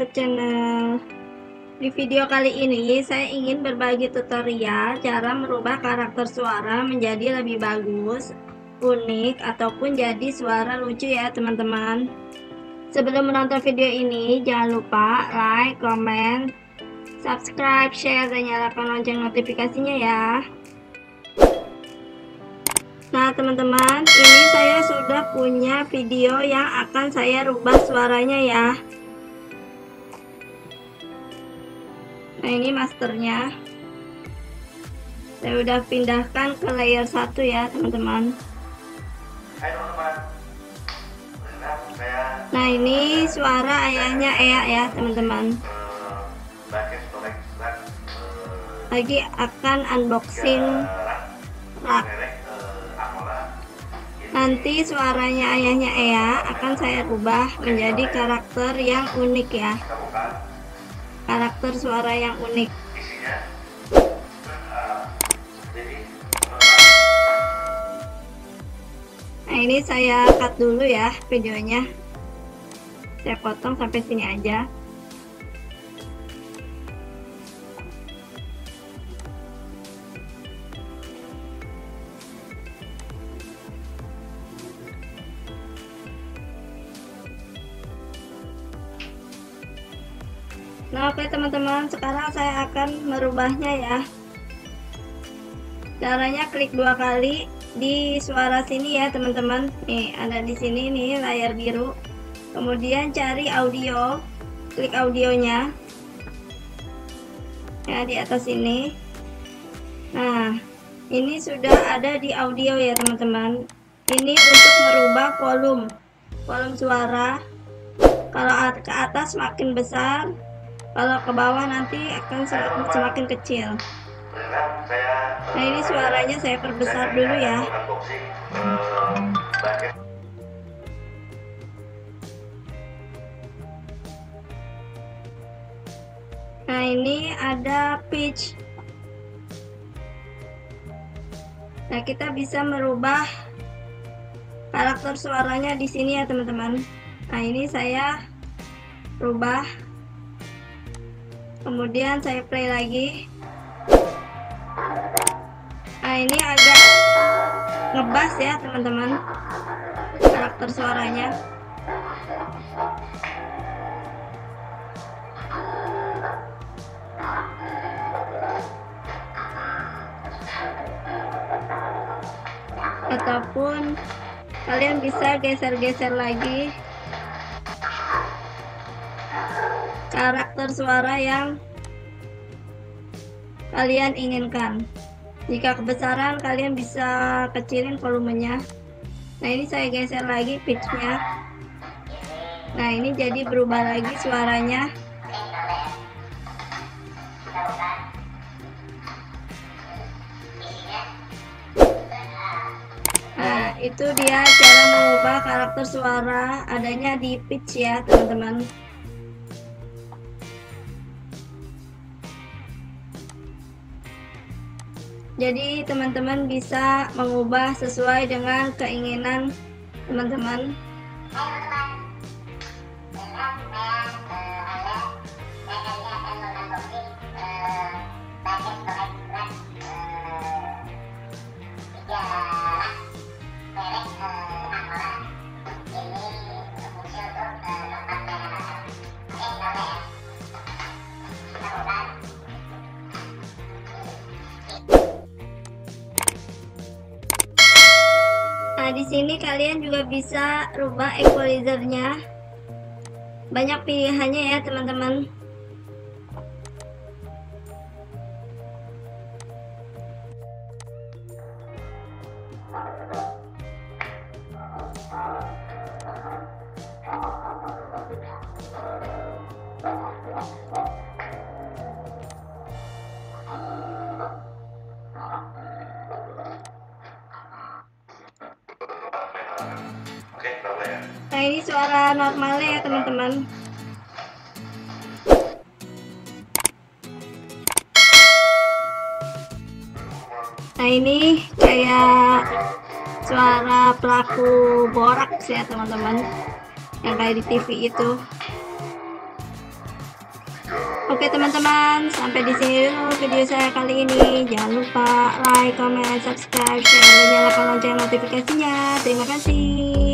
ke channel. Di video kali ini saya ingin berbagi tutorial cara merubah karakter suara menjadi lebih bagus, unik, ataupun jadi suara lucu ya teman-teman. Sebelum menonton video ini jangan lupa like, comment, subscribe, share, dan nyalakan lonceng notifikasinya ya. Nah teman-teman, ini saya sudah punya video yang akan saya rubah suaranya ya. Nah ini masternya, saya udah pindahkan ke layer 1 ya teman-teman. Nah ini suara ayahnya Ea ya teman-teman. Lagi akan unboxing rak. Nanti suaranya ayahnya Ea akan saya rubah menjadi karakter yang unik ya. Karakter suara yang unik. Nah ini saya cut dulu ya videonya. Saya potong sampai sini aja. Nah oke teman-teman, sekarang saya akan merubahnya ya. Caranya klik 2 kali di suara sini ya teman-teman. Nih ada di sini nih layar biru. Kemudian cari audio, klik audionya ya di atas ini. Nah ini sudah ada di audio ya teman-teman. Ini untuk merubah volume suara. Kalau ke atas makin besar, kalau ke bawah nanti akan semakin kecil. Nah ini suaranya saya perbesar dulu ya. Nah ini ada pitch. Nah kita bisa merubah karakter suaranya di sini ya teman-teman. Nah ini saya rubah. Kemudian saya play lagi. Nah ini agak ngebas ya teman-teman karakter suaranya. Ataupun kalian bisa geser-geser lagi karakter suara yang kalian inginkan. Jika kebesaran kalian bisa kecilin volumenya. Nah ini saya geser lagi pitchnya. Nah ini jadi berubah lagi suaranya. Nah itu dia cara mengubah karakter suara adanya di pitch ya teman-teman. Jadi teman-teman bisa mengubah sesuai dengan keinginan teman-teman. Nah di sini kalian juga bisa rubah equalizernya. Banyak pilihannya ya teman-teman. Nah ini suara normalnya ya teman-teman. Nah ini kayak suara pelaku boraks ya teman-teman, yang kayak di TV itu. Oke teman-teman, sampai di sini dulu video saya kali ini. Jangan lupa like, comment, subscribe, share, dan nyalakan lonceng notifikasinya. Terima kasih.